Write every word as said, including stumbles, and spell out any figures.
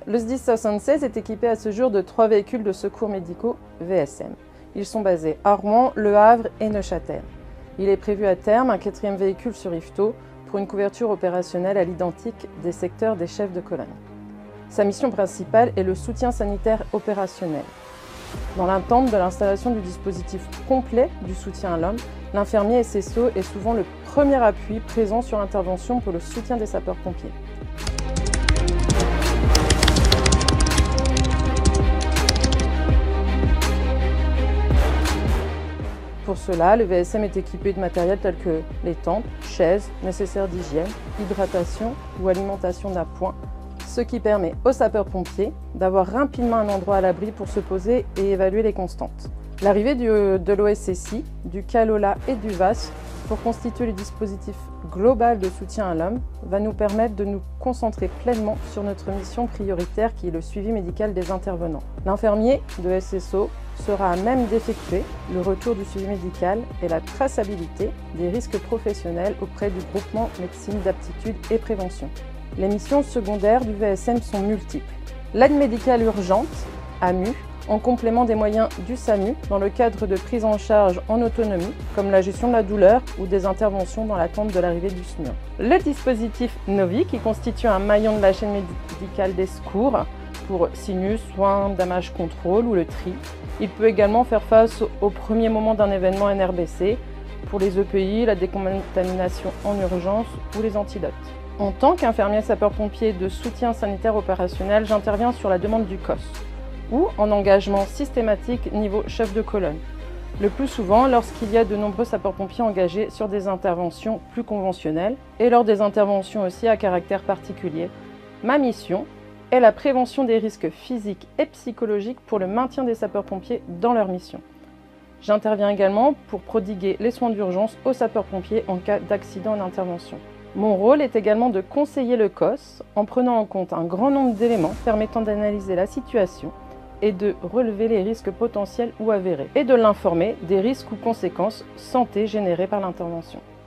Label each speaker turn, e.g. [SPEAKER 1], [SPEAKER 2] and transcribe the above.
[SPEAKER 1] Le S dix soixante-seize est équipé à ce jour de trois véhicules de secours médicaux V S M. Ils sont basés à Rouen, Le Havre et Neuchâtel. Il est prévu à terme un quatrième véhicule sur Yvetot pour une couverture opérationnelle à l'identique des secteurs des chefs de colonne. Sa mission principale est le soutien sanitaire opérationnel. Dans l'attente de l'installation du dispositif complet du soutien à l'homme, l'infirmier S S O est souvent le premier appui présent sur l'intervention pour le soutien des sapeurs-pompiers. Pour cela, le V S M est équipé de matériel tel que les tentes, chaises, nécessaires d'hygiène, hydratation ou alimentation d'appoint, ce qui permet aux sapeurs-pompiers d'avoir rapidement un endroit à l'abri pour se poser et évaluer les constantes. L'arrivée de l'O S S I, du CALOLA et du V A S pour constituer le dispositif global de soutien à l'homme va nous permettre de nous concentrer pleinement sur notre mission prioritaire qui est le suivi médical des intervenants. L'infirmier de S S O sera à même d'effectuer le retour du suivi médical et la traçabilité des risques professionnels auprès du groupement médecine d'aptitude et prévention. Les missions secondaires du V S M sont multiples. L'aide médicale urgente, A M U, en complément des moyens du SAMU dans le cadre de prise en charge en autonomie, comme la gestion de la douleur ou des interventions dans l'attente de l'arrivée du S M U R. Le dispositif Novi, qui constitue un maillon de la chaîne médicale des secours pour sinus, soins, damage contrôle ou le tri. Il peut également faire face au premier moment d'un événement N R B C pour les E P I, la décontamination en urgence ou les antidotes. En tant qu'infirmier sapeur-pompier de soutien sanitaire opérationnel, j'interviens sur la demande du C O S ou en engagement systématique niveau chef de colonne. Le plus souvent lorsqu'il y a de nombreux sapeurs-pompiers engagés sur des interventions plus conventionnelles et lors des interventions aussi à caractère particulier. Ma mission est la prévention des risques physiques et psychologiques pour le maintien des sapeurs-pompiers dans leur mission. J'interviens également pour prodiguer les soins d'urgence aux sapeurs-pompiers en cas d'accident et d'intervention. Mon rôle est également de conseiller le C O S en prenant en compte un grand nombre d'éléments permettant d'analyser la situation et de relever les risques potentiels ou avérés, et de l'informer des risques ou conséquences santé générés par l'intervention.